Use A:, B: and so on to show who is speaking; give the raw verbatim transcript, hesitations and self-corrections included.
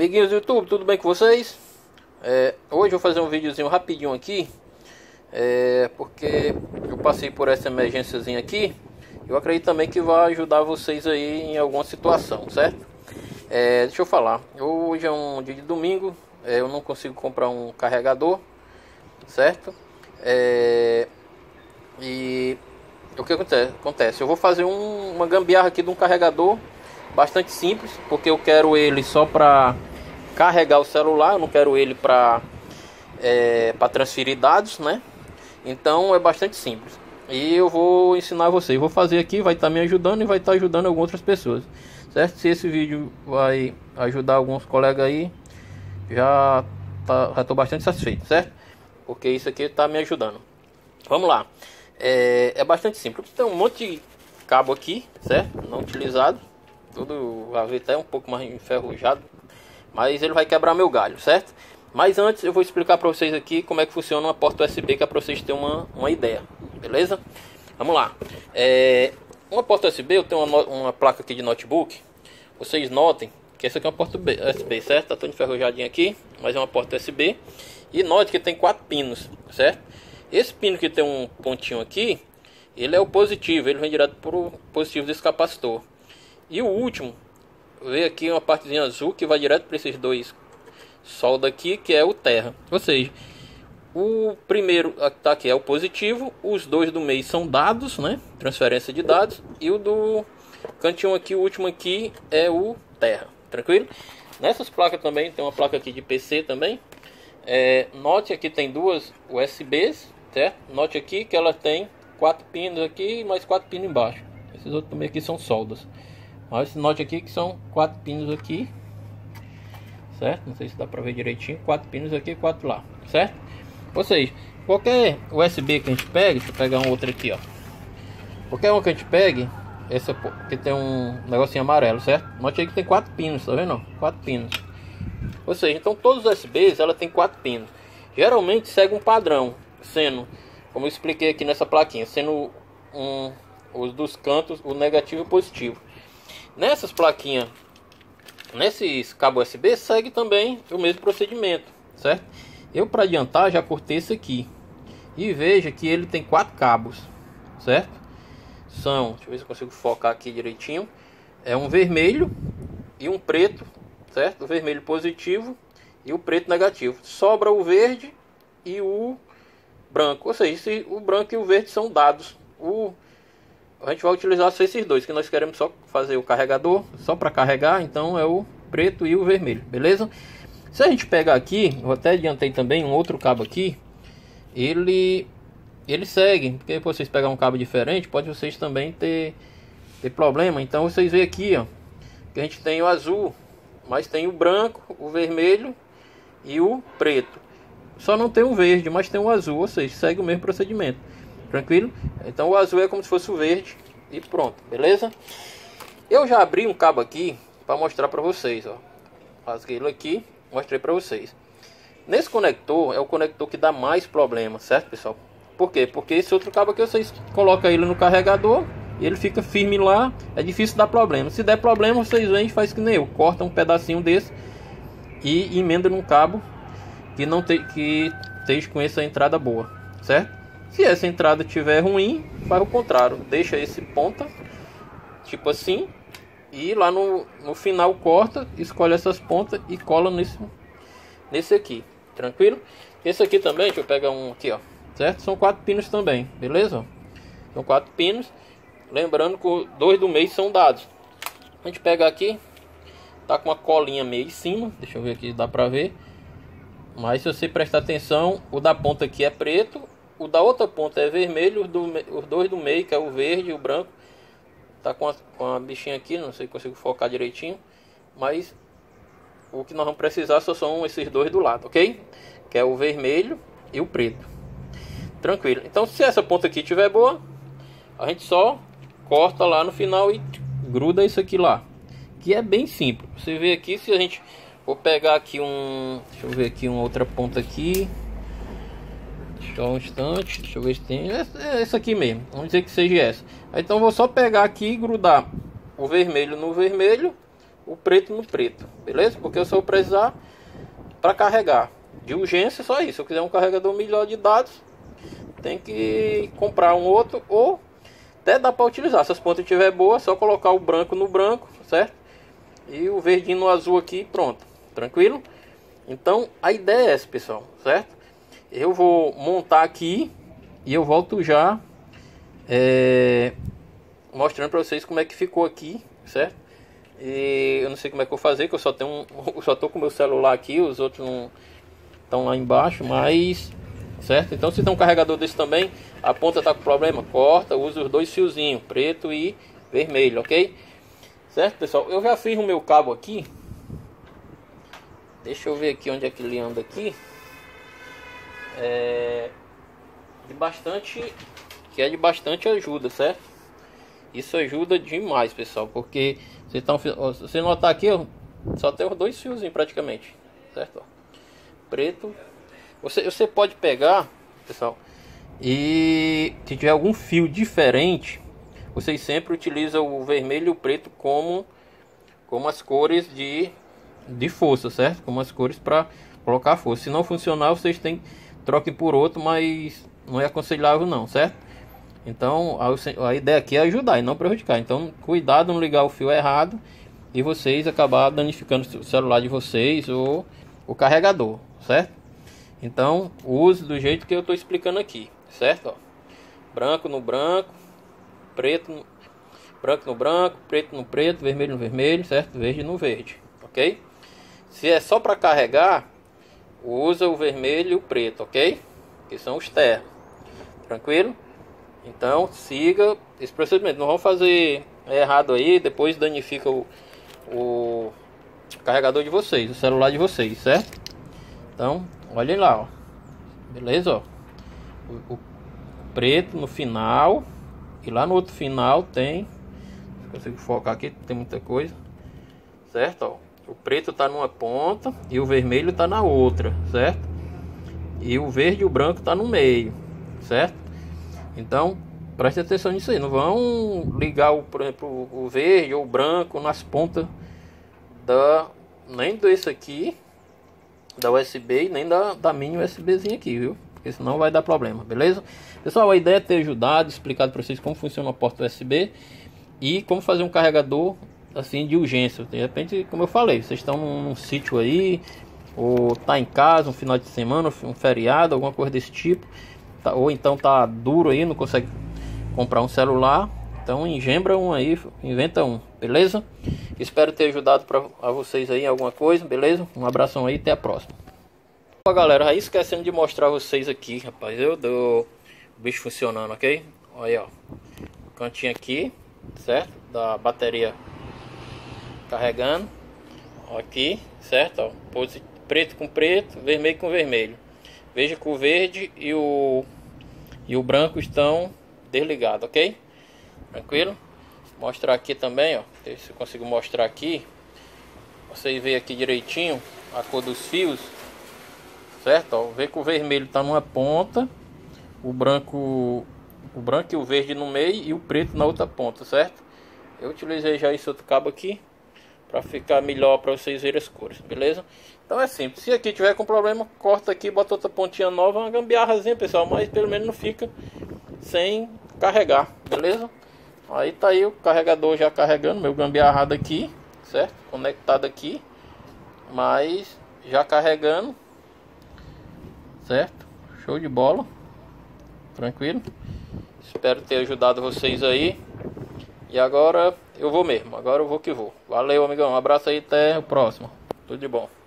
A: Amiguinhos do YouTube, tudo bem com vocês? É, hoje eu vou fazer um videozinho rapidinho aqui, é, porque eu passei por essa emergênciazinha aqui. Eu acredito também que vai ajudar vocês aí em alguma situação, certo? É, deixa eu falar, hoje é um dia de domingo, é, eu não consigo comprar um carregador, certo? É, e o que acontece? acontece? Eu vou fazer um, uma gambiarra aqui de um carregador bastante simples, porque eu quero ele só para carregar o celular, eu não quero ele para é, para transferir dados, né? Então é bastante simples. E eu vou ensinar vocês, vou fazer aqui, vai estar me ajudando e vai estar ajudando algumas outras pessoas, certo? Se esse vídeo vai ajudar alguns colegas aí, já tá, já estou bastante satisfeito, certo? Porque isso aqui está me ajudando. Vamos lá. É, é bastante simples. Tem um monte de cabo aqui, certo? Não utilizado. Tudo vai ver até um pouco mais enferrujado, mas ele vai quebrar meu galho, certo? Mas antes eu vou explicar para vocês aqui como é que funciona uma porta U S B, que é para vocês terem uma, uma ideia, beleza? Vamos lá. É, uma porta U S B, eu tenho uma, uma placa aqui de notebook. Vocês notem que essa aqui é uma porta U S B, certo? Tá toda enferrujadinha aqui, mas é uma porta U S B. E note que tem quatro pinos, certo? Esse pino que tem um pontinho aqui, ele é o positivo, ele vem direto para o positivo desse capacitor. E o último, vê aqui uma partezinha azul que vai direto para esses dois solda aqui, que é o terra. Ou seja, o primeiro tá aqui é o positivo, os dois do meio são dados, né? Transferência de dados. E o do cantinho aqui, o último aqui, é o terra. Tranquilo? Nessas placas também, tem uma placa aqui de P C também. É, note aqui tem duas U S Bs, certo? Note aqui que ela tem quatro pinos aqui e mais quatro pinos embaixo. Esses outros também aqui são soldas. Mas note aqui que são quatro pinos aqui, certo? Não sei se dá para ver direitinho. Quatro pinos aqui e quatro lá, certo? Ou seja, qualquer U S B que a gente pegue, deixa eu pegar um outro aqui, ó. Qualquer um que a gente pegue, essa que tem um negocinho amarelo, certo? Note aí que tem quatro pinos, tá vendo? Quatro pinos. Ou seja, então todos os U S Bs ela tem quatro pinos. Geralmente segue um padrão, sendo, como eu expliquei aqui nessa plaquinha, sendo um, os dos cantos o negativo e o positivo. Nessas plaquinhas, nesses cabos U S B, segue também o mesmo procedimento, certo? Eu, para adiantar, já cortei esse aqui. E veja que ele tem quatro cabos, certo? São, deixa eu ver se eu consigo focar aqui direitinho. É um vermelho e um preto, certo? O vermelho positivo e o preto negativo. Sobra o verde e o branco. Ou seja, se o branco e o verde são dados. O A gente vai utilizar só esses dois, que nós queremos só fazer o carregador, só para carregar, então é o preto e o vermelho, beleza? Se a gente pegar aqui, eu até adiantei também um outro cabo aqui, ele ele segue, porque vocês pegar um cabo diferente, pode vocês também ter, ter problema. Então vocês veem aqui, ó, que a gente tem o azul, mas tem o branco, o vermelho e o preto. Só não tem o verde, mas tem o azul, ou seja, segue o mesmo procedimento. Tranquilo? Então o azul é como se fosse o verde e pronto, beleza? Eu já abri um cabo aqui para mostrar para vocês, ó. Rasguei ele aqui, mostrei para vocês. Nesse conector é o conector que dá mais problema, certo, pessoal? Por quê? Porque esse outro cabo aqui vocês colocam ele no carregador e ele fica firme lá, é difícil dar problema. Se der problema, vocês vêm e faz que nem eu, corta um pedacinho desse e emenda num cabo que não tem, que esteja com essa entrada boa, certo? Se essa entrada tiver ruim, faz o contrário. Deixa esse ponta, tipo assim, e lá no, no final corta, escolhe essas pontas e cola nesse, nesse aqui. Tranquilo? Esse aqui também, deixa eu pegar um aqui, ó. Certo? São quatro pinos também, beleza? São quatro pinos. Lembrando que dois do meio são dados. A gente pega aqui, tá com uma colinha meio em cima. Deixa eu ver aqui, dá pra ver. Mas se você prestar atenção, o da ponta aqui é preto. O da outra ponta é vermelho, os, do, os dois do meio, que é o verde e o branco, tá com a, com a bichinha aqui, não sei se consigo focar direitinho, mas o que nós vamos precisar só são esses dois do lado, ok? Que é o vermelho e o preto. Tranquilo. Então, se essa ponta aqui estiver boa, a gente só corta lá no final e gruda isso aqui lá, que é bem simples. Você vê aqui, se a gente for pegar aqui um, deixa eu ver aqui uma outra ponta aqui. Só um instante, deixa eu ver se tem. É essa aqui mesmo, vamos dizer que seja essa. Então vou só pegar aqui e grudar o vermelho no vermelho, o preto no preto, beleza? Porque eu só vou precisar para carregar de urgência, só isso. Se eu quiser um carregador melhor de dados, tem que comprar um outro, ou até dá para utilizar. Se as pontas estiver boa, é só colocar o branco no branco, certo? E o verdinho no azul aqui, pronto, tranquilo? Então a ideia é essa, pessoal, certo? Eu vou montar aqui e eu volto já é, mostrando para vocês como é que ficou aqui, certo? E eu não sei como é que eu vou fazer, que eu só tenho um, eu só tô com o meu celular aqui, os outros não estão lá embaixo, mas certo? Então se tem um carregador desse também, a ponta tá com problema, corta, usa os dois fiozinhos, preto e vermelho, ok? Certo, pessoal? Eu já fiz o meu cabo aqui. Deixa eu ver aqui onde é que ele anda aqui. É de bastante, que é de bastante ajuda, certo? Isso ajuda demais, pessoal, porque você tá, você notar aqui, ó, só tem os dois fiozinhos praticamente, certo? Ó, preto. Você, você pode pegar, pessoal, e se tiver algum fio diferente, vocês sempre utilizam o vermelho e o preto como, como as cores de, de força, certo? Como as cores para colocar força. Se não funcionar, vocês têm, troquem por outro, mas não é aconselhável não, certo? Então a, a ideia aqui é ajudar e não prejudicar. Então cuidado, não ligar o fio errado e vocês acabar danificando o celular de vocês ou o carregador, certo? Então use do jeito que eu estou explicando aqui, certo? Ó, branco no branco, preto no, branco no branco, preto no preto, vermelho no vermelho, certo? Verde no verde, ok? Se é só para carregar, usa o vermelho e o preto, ok? Que são os ternos, tranquilo? Então siga esse procedimento, não vamos fazer errado aí, depois danifica o, o carregador de vocês, o celular de vocês, certo? Então olhem lá, ó. Beleza, ó, o, o preto no final e lá no outro final tem, consigo focar aqui, tem muita coisa, certo? Ó, o preto tá numa ponta e o vermelho tá na outra, certo? E o verde e o branco tá no meio, certo? Então preste atenção nisso aí, não vão ligar o, por exemplo, o verde ou o branco nas pontas da, nem desse aqui da U S B, nem da, da mini USBzinha aqui, viu? Porque senão vai dar problema, beleza? Pessoal, a ideia é ter ajudado, explicado para vocês como funciona a porta U S B e como fazer um carregador assim de urgência. De repente, como eu falei, vocês estão num, num sítio aí, ou tá em casa, um final de semana, um feriado, alguma coisa desse tipo, tá, ou então tá duro aí, não consegue comprar um celular, então engembra um aí, inventa um, beleza? Espero ter ajudado para a vocês aí em alguma coisa, beleza? Um abração aí, até a próxima. Ó, galera, aí esquecendo de mostrar vocês aqui, rapaz, eu dou o bicho funcionando, ok? Olha aí, ó, o cantinho aqui, certo? Da bateria carregando, ó, aqui, certo? Ó, preto com preto, vermelho com vermelho. Veja que o verde e o e o branco estão desligados, ok? Tranquilo? Mostrar aqui também, ó, se eu consigo mostrar aqui, vocês veem aqui direitinho a cor dos fios, certo? Ó, vê que o vermelho está numa ponta, o branco o branco e o verde no meio e o preto na outra ponta, certo? Eu utilizei já esse outro cabo aqui para ficar melhor para vocês verem as cores, beleza? Então é simples, se aqui tiver com problema, corta aqui, bota outra pontinha nova, uma gambiarrazinha, pessoal, mas pelo menos não fica sem carregar, beleza? Aí tá aí o carregador já carregando, meu gambiarrado aqui, certo? Conectado aqui, mas já carregando, certo? Show de bola, tranquilo? Espero ter ajudado vocês aí. E agora eu vou mesmo, agora eu vou que vou. Valeu, amigão, um abraço aí, até o próximo. Tudo de bom.